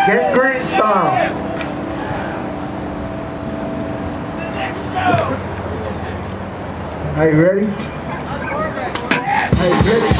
Get green style. Are you ready? Are you ready?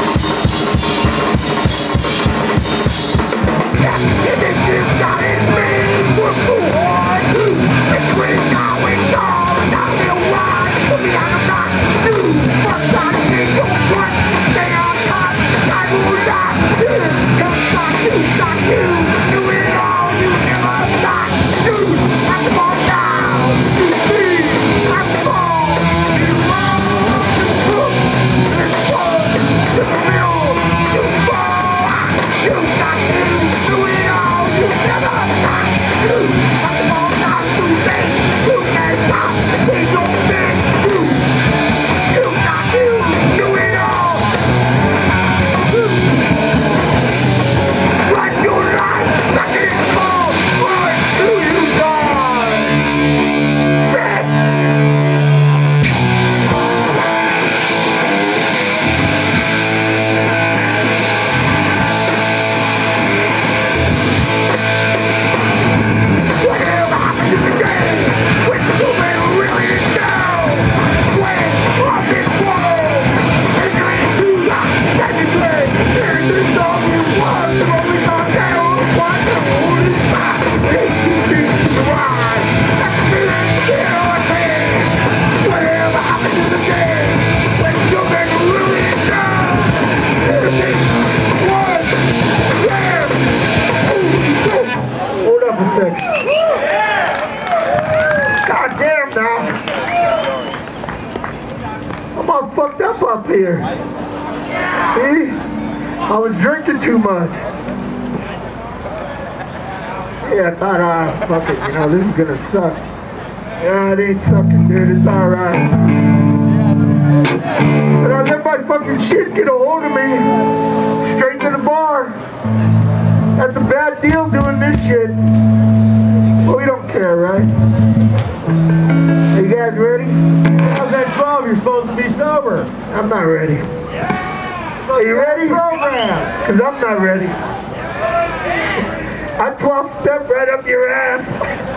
God damn now. I'm all fucked up here. See? I was drinking too much. Yeah, I thought, fuck it, you know, this is gonna suck. Yeah, it ain't sucking, dude, it's alright. So I let my fucking shit get a hold of me. Straight to the bar. That's a bad deal doing this shit. Well, we don't care, right? Are you guys ready? How's that 12? You're supposed to be sober. I'm not ready. Are you ready? Program. Because I'm not ready. I 12-step right up your ass.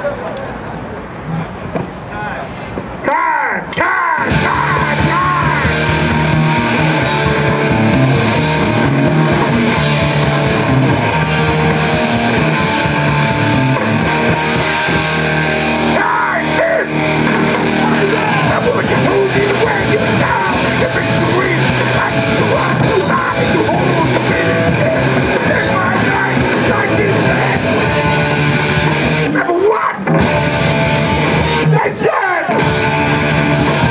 Time! Time! Time! Time! Remember what? They said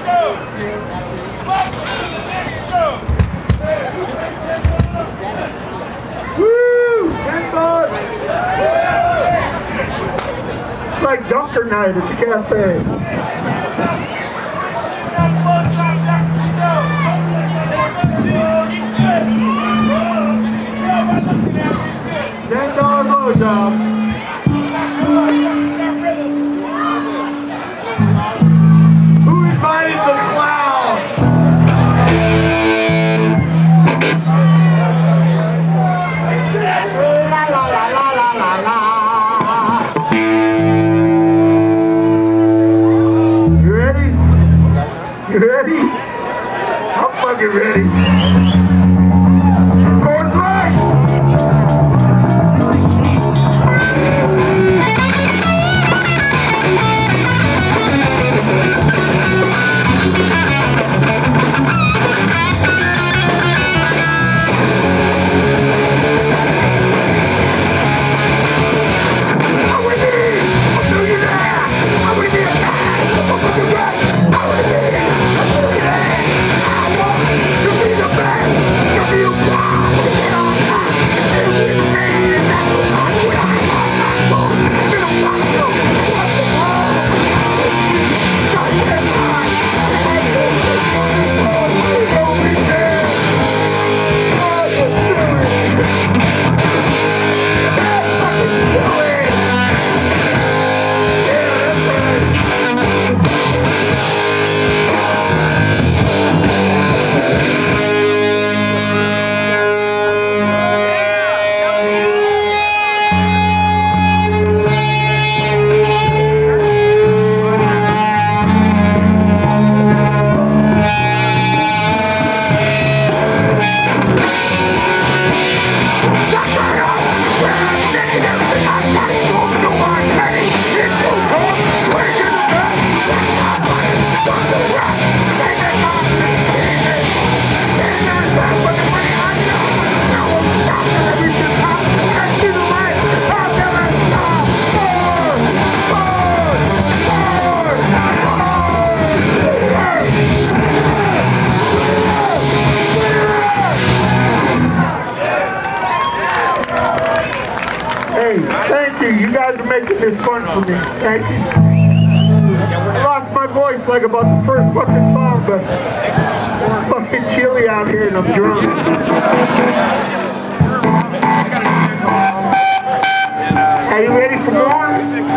Woo! $10. Like Dunker Night at the cafe. $10 blowjobs. Who invited the clown? La la la la la la la. You ready? You ready? I'm fucking ready. Going black! Thank you. You guys are making this fun for me. Thank you. I lost my voice like about the first fucking song, but it's fucking chilly out here and I'm drunk. Are you ready for more?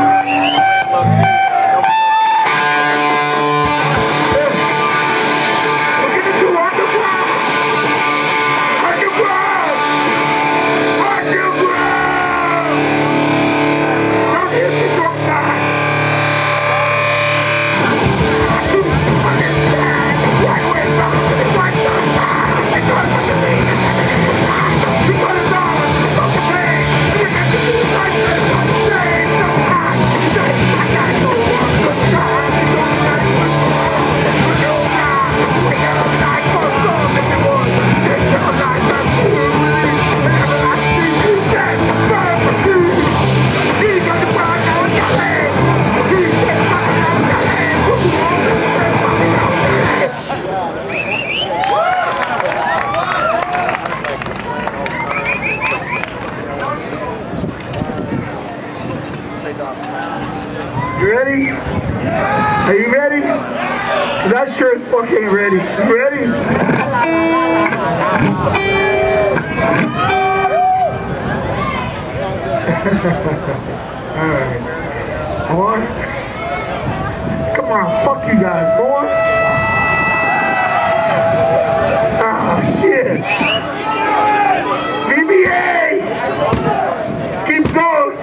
You ready? Are you ready? Cause I sure as fuck ain't ready. You ready? Alright. Boy. Come on, fuck you guys, boy. Oh shit. VBA! Keep going.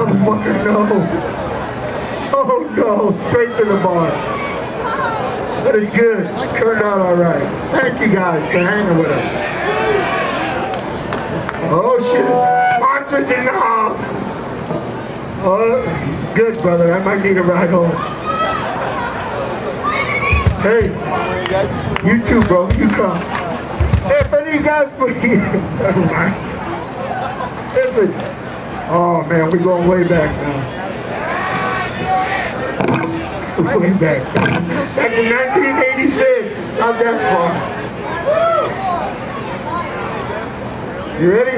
fucking no. Oh no, straight to the bar. But it's good. Turned out all right. Thank you guys for hanging with us. Oh shit, Monsters in the house. Oh, good brother. I might need a ride home. Hey, you too, bro. You come. Hey, if any of you guys for you, never mind. Listen. Oh man, we're going way back now. Way back. Back in 1986. Not that far. You ready?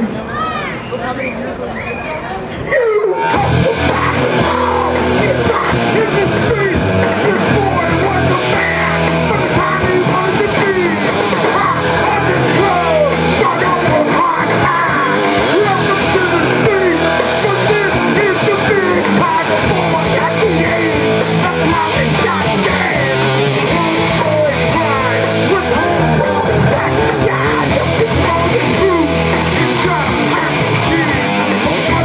You talk about get back in the street. This boy was a man from the time he was a kid. Hot on this club, start off with hot eyes. Welcome to the street, but this is the big time boy at the age of love and shot dead. Boy cried with homeboy back. Yeah, looking for the truth. You just have to keep.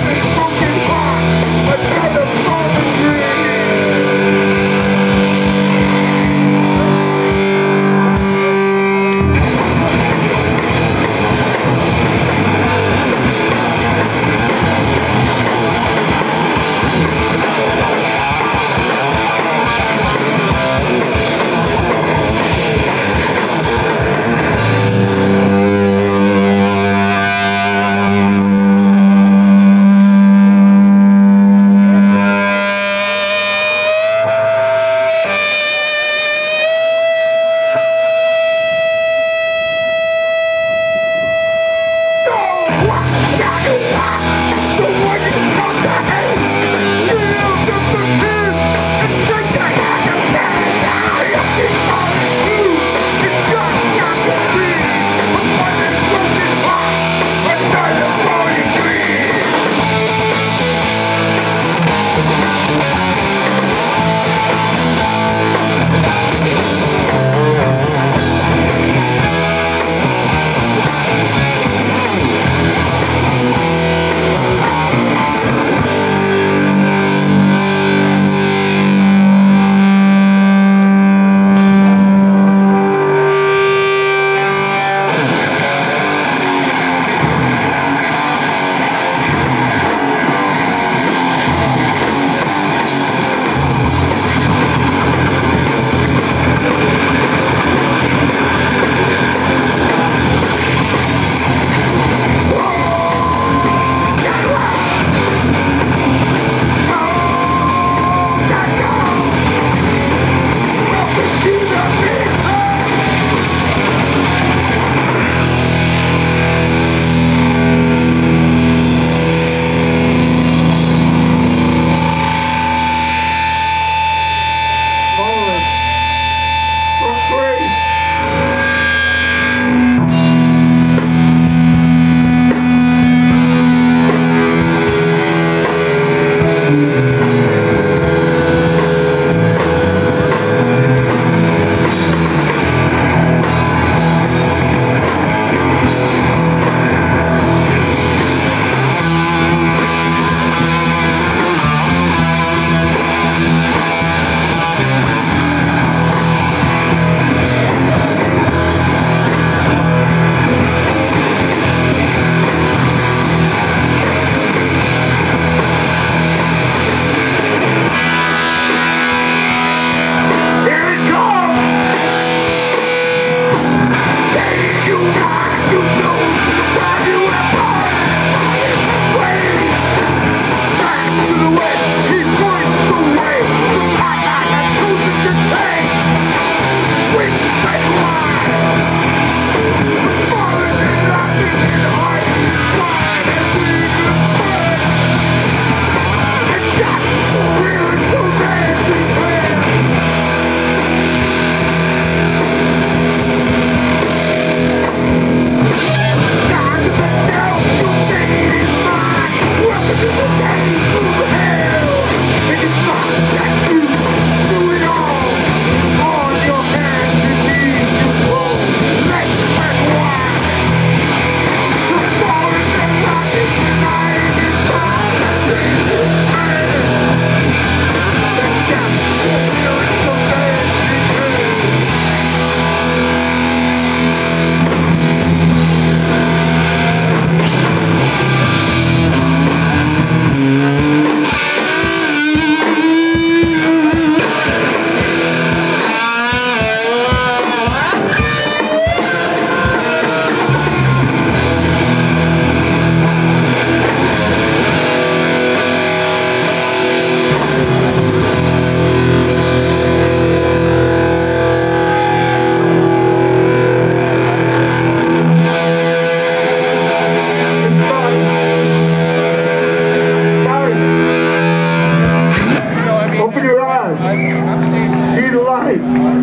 us. See the light.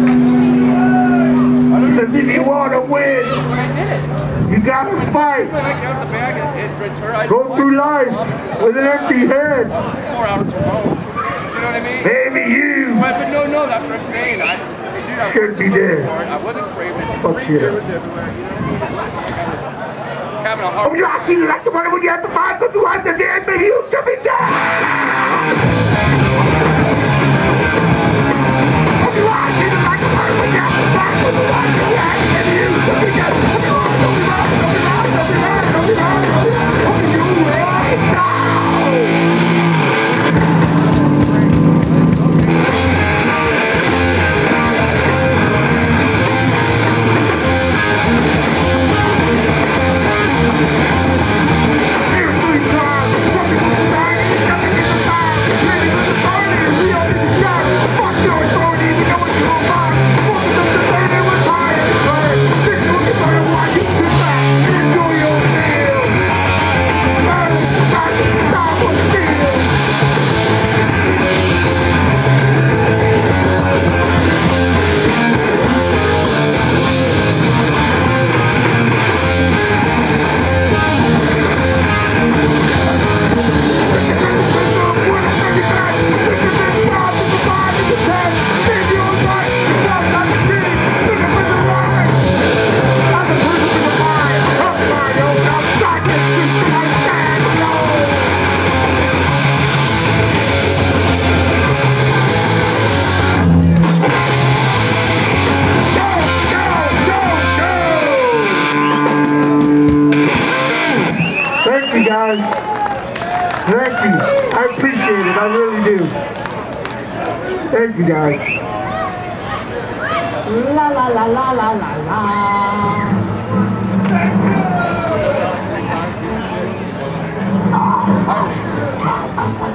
Because if you want to win, you gotta fight. Go through life with an empty head. Maybe you No, that's what I'm saying. should be dead. I wasn't craving. Fuck shit up. Having a hard Oh, you actually like the one when you have to fight to do the dead, maybe you should be dead. Oh, you actually like the one when you have to fight to do the dead, maybe you should be dead. Don't be wrong, don't be wrong, don't be wrong, don't be wrong, don't be wrong, don't be wrong. Oh, you right now. Thank you, guys. Thank you. I appreciate it. I really do. Thank you, guys. La la la la la la la.